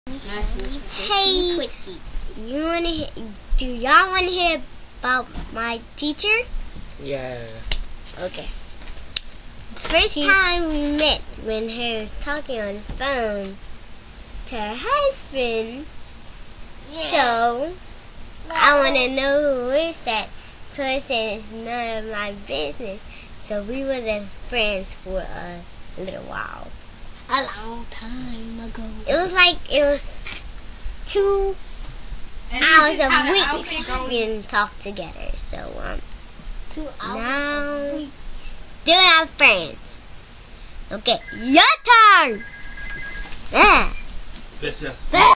Hey, do y'all want to hear about my teacher? Yeah. Okay. First time we met, when her was talking on the phone to her husband. So I want to know who is that. So I said it's none of my business. So we wasn't friends for a little while. A long time ago. It was 2 hours a week we didn't talk together. So 2 hours now a week. still have friends. Okay, your turn. Yeah.